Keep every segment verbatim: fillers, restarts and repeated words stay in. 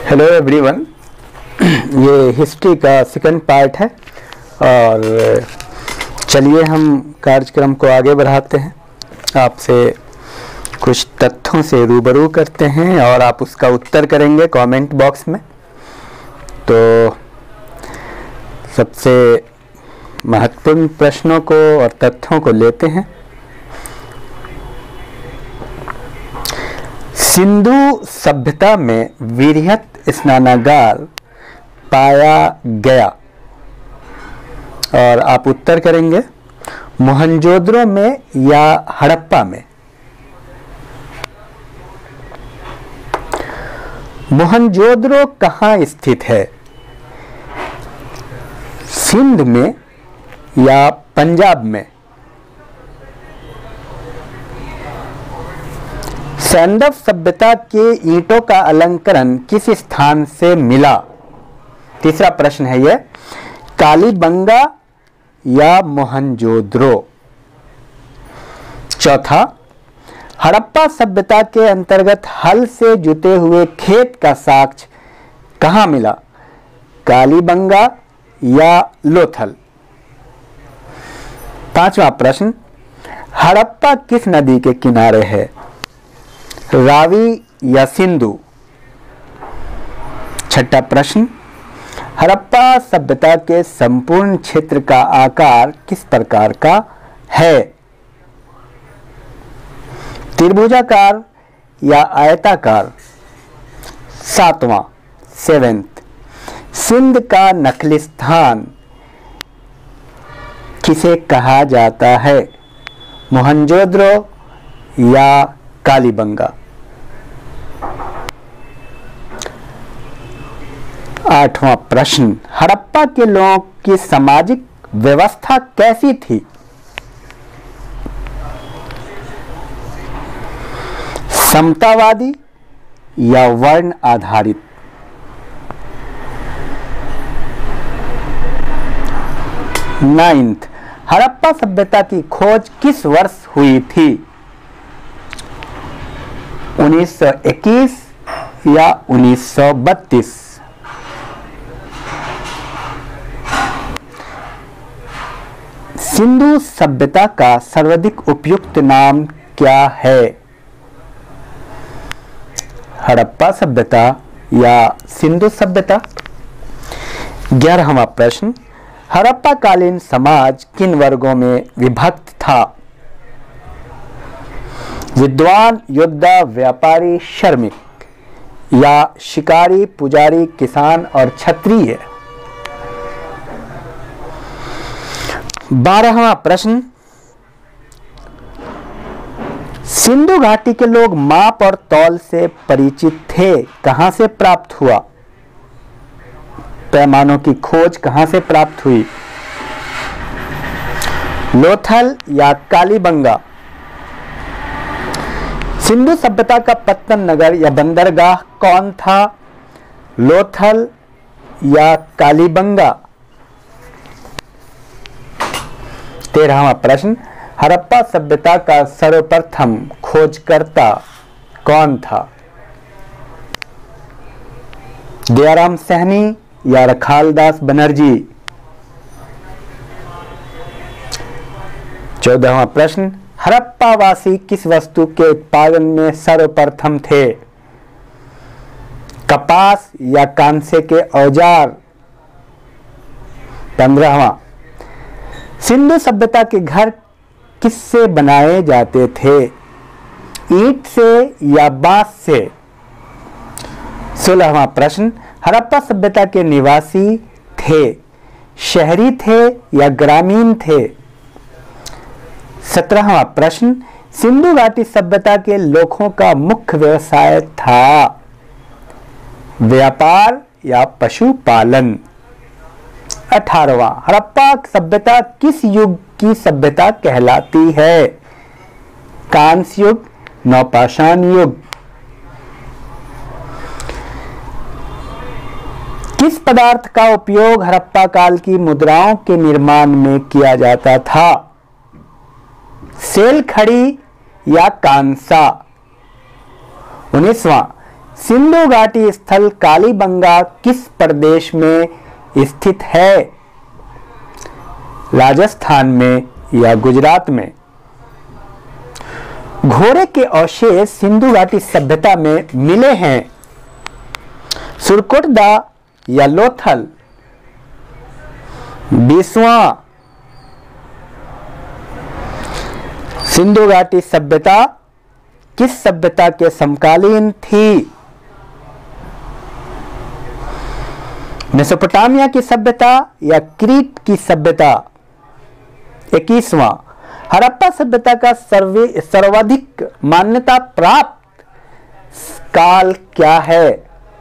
Hello everyone, ये history का second part है और चलिए हम कार्यक्रम को आगे बढ़ाते हैं। आपसे कुछ तथ्यों से रूबरू करते हैं और आप उसका उत्तर करेंगे कमेंट बॉक्स में। तो सबसे महत्वपूर्ण प्रश्नों को और तथ्यों को लेते हैं। सिंधु सभ्यता में वृहत स्नानागार पाया गया और आप उत्तर करेंगे मोहनजोदड़ो में या हड़प्पा में। मोहनजोदड़ो कहाँ स्थित है? सिंध में या पंजाब में? सैंडव सभ्यता के ईंटों का अलंकरण किस स्थान से मिला? तीसरा प्रश्न है यह, कालीबंगा या मोहनजोदड़ो? चौथा, हड़प्पा सभ्यता के अंतर्गत हल से जुते हुए खेत का साक्ष्य कहाँ मिला? कालीबंगा या लोथल? पांचवा प्रश्न, हड़प्पा किस नदी के किनारे है? रावी या सिंधु? छठा प्रश्न, हड़प्पा सभ्यता के संपूर्ण क्षेत्र का आकार किस प्रकार का है? त्रिभुजाकार या आयताकार? सातवां सेवेंथ, सिंध का नखलिस्तान किसे कहा जाता है? मोहनजोदड़ो या कालीबंगा? आठवां प्रश्न, हड़प्पा के लोगों की सामाजिक व्यवस्था कैसी थी? समतावादी या वर्ण आधारित? नाइन्थ, हड़प्पा सभ्यता की खोज किस वर्ष हुई थी? उन्नीस सौ इक्कीस या उन्नीस सौ बत्तीस? सिंधु सभ्यता का सर्वाधिक उपयुक्त नाम क्या है? हड़प्पा सभ्यता या सिंधु सभ्यता? ग्यारहवां प्रश्न, हड़प्पा कालीन समाज किन वर्गों में विभक्त था? विद्वान, योद्धा, व्यापारी, श्रमिक या शिकारी, पुजारी, किसान और क्षत्रिय? बारहवां प्रश्न, सिंधु घाटी के लोग माप और तौल से परिचित थे, कहां से प्राप्त हुआ? पैमानों की खोज कहां से प्राप्त हुई? लोथल या कालीबंगा? सिंधु सभ्यता का पत्तन नगर या बंदरगाह कौन था? लोथल या कालीबंगा? तेरहवां प्रश्न, हड़प्पा सभ्यता का सर्वप्रथम खोजकर्ता कौन था? दयाराम सहनी या रखालदास बनर्जी? चौदहवां प्रश्न, हड़प्पा वासी किस वस्तु के उत्पादन में सर्वप्रथम थे? कपास या कांसे के औजार? पंद्रहवां, सिंधु सभ्यता के घर किससे बनाए जाते थे? ईंट से या बांस से? सोलहवां प्रश्न, हड़प्पा सभ्यता के निवासी थे, शहरी थे या ग्रामीण थे? सत्रहवां प्रश्न, सिंधु घाटी सभ्यता के लोगों का मुख्य व्यवसाय था व्यापार या पशुपालन? अठारहवां, हड़प्पा सभ्यता किस युग की सभ्यता कहलाती है? कांस्य युग, नवपाषाण युग? किस पदार्थ का उपयोग हड़प्पा काल की मुद्राओं के निर्माण में किया जाता था? सेल खड़ी या कांसा? उन्नीसवां, सिंधु घाटी स्थल कालीबंगा किस प्रदेश में स्थित है? राजस्थान में या गुजरात में? घोड़े के अवशेष सिंधु घाटी सभ्यता में मिले हैं। सुरकोटदा या लोथल? बीसवां, सिंधु घाटी सभ्यता किस सभ्यता के समकालीन थी? मेसोपोटामिया की सभ्यता या क्रीट की सभ्यता? इक्कीसवां, हड़प्पा सभ्यता का सर्वे सर्वाधिक मान्यता प्राप्त काल क्या है?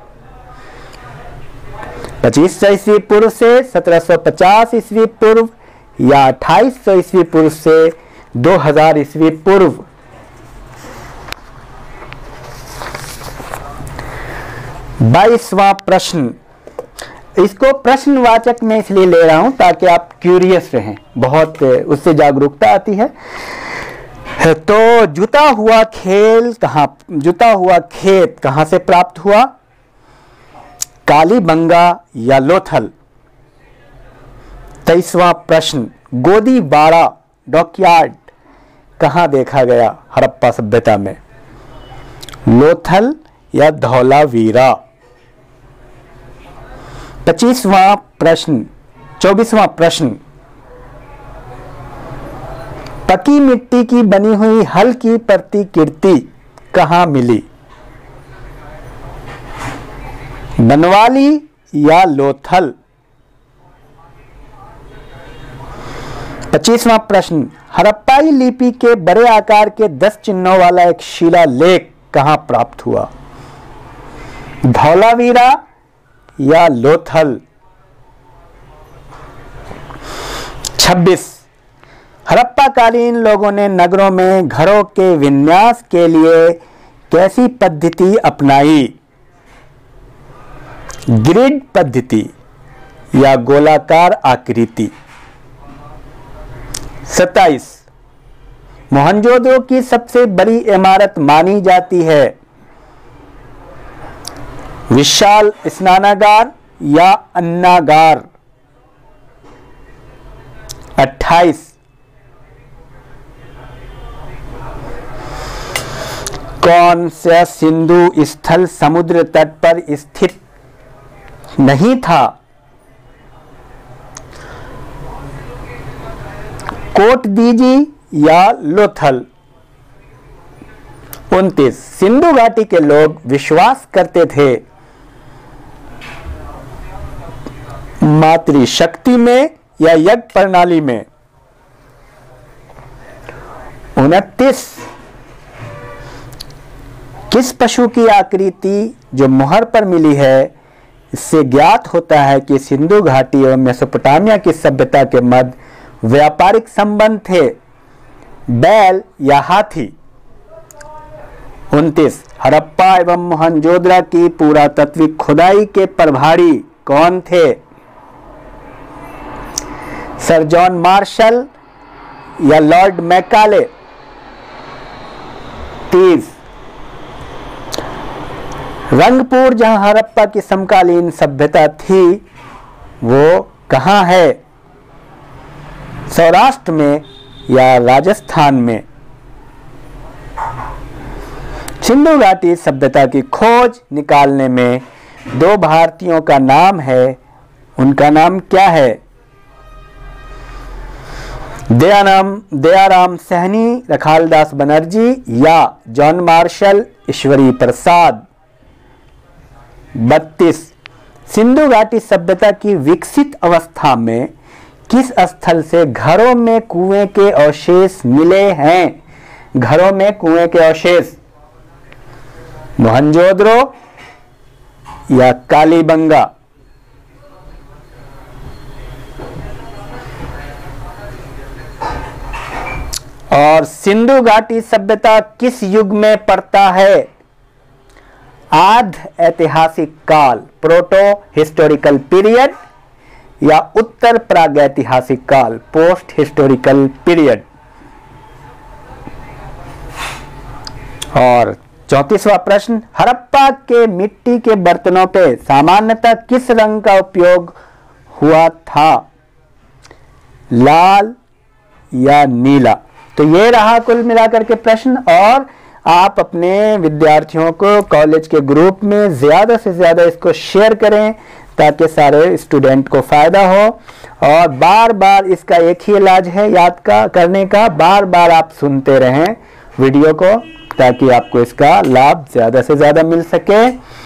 पच्चीस सौ ईस्वी पूर्व से सत्रह सौ पचास ईस्वी पूर्व या अट्ठाईस सौ ईस्वी पूर्व से दो हज़ार ईस्वी पूर्व? बाईसवां प्रश्न, इसको प्रश्नवाचक में इसलिए ले रहा हूं ताकि आप क्यूरियस रहें, बहुत उससे जागरूकता आती है। तो जुता हुआ खेल कहां जुता हुआ खेत कहां से प्राप्त हुआ? कालीबंगा या लोथल? तेईसवां प्रश्न, गोदी बाड़ा डॉकयार्ड कहां देखा गया हड़प्पा सभ्यता में? लोथल या धौलावीरा? पच्चीसवां प्रश्न चौबीसवां प्रश्न, पकी मिट्टी की बनी हुई हल की प्रतिकृति कहां मिली? बनवाली या लोथल? पच्चीसवां प्रश्न, हड़प्पाई लिपि के बड़े आकार के दस चिन्हों वाला एक शिलालेख कहां प्राप्त हुआ? धौलावीरा या लोथल? छब्बीस, हड़प्पाकालीन लोगों ने नगरों में घरों के विन्यास के लिए कैसी पद्धति अपनाई? ग्रिड पद्धति या गोलाकार आकृति? सत्ताईस, मोहनजोदड़ो की सबसे बड़ी इमारत मानी जाती है? विशाल स्नानागार या अन्नागार? अट्ठाईस, कौन सा सिंधु स्थल समुद्र तट पर स्थित नहीं था? कोटदीजी या लोथल? उनतीस, सिंधु घाटी के लोग विश्वास करते थे मातृशक्ति में या यज्ञ प्रणाली में? उनतीस, किस पशु की आकृति जो मोहर पर मिली है इससे ज्ञात होता है कि सिंधु घाटी और मेसोपोटामिया की सभ्यता के मध्य व्यापारिक संबंध थे? बैल या हाथी? उनतीस, हड़प्पा एवं मोहनजोदड़ो की पुरातत्विक खुदाई के प्रभारी कौन थे? सर जॉन मार्शल या लॉर्ड मैकाले? तीस, रंगपुर जहां हड़प्पा की समकालीन सभ्यता थी वो कहां है? सौराष्ट्र में या राजस्थान में? सिंधु घाटी सभ्यता की खोज निकालने में दो भारतीयों का नाम है, उनका नाम क्या है? दयाराम दयाराम सहनी, रखालदास बनर्जी या जॉन मार्शल ईश्वरी प्रसाद? बत्तीस, सिंधु घाटी सभ्यता की विकसित अवस्था में किस स्थल से घरों में कुएं के अवशेष मिले हैं? घरों में कुएं के अवशेष? मोहनजोदड़ो या कालीबंगा? और सिंधु घाटी सभ्यता किस युग में पड़ता है? आध ऐतिहासिक काल प्रोटो हिस्टोरिकल पीरियड या उत्तर प्रागैतिहासिक काल पोस्ट हिस्टोरिकल पीरियड? और चौंतीसवां प्रश्न, हड़प्पा के मिट्टी के बर्तनों पे सामान्यतः किस रंग का उपयोग हुआ था, लाल या नीला? तो ये रहा कुल मिलाकर के प्रश्न। और आप अपने विद्यार्थियों को कॉलेज के ग्रुप में ज़्यादा से ज़्यादा इसको शेयर करें ताकि सारे स्टूडेंट को फ़ायदा हो। और बार बार इसका एक ही इलाज है याद का करने का, बार बार आप सुनते रहें वीडियो को ताकि आपको इसका लाभ ज़्यादा से ज़्यादा मिल सके।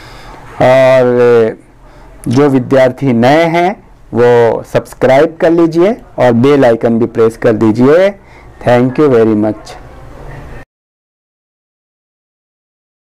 और जो विद्यार्थी नए हैं वो सब्सक्राइब कर लीजिए और बेल आइकन भी प्रेस कर दीजिए। Thank you very much.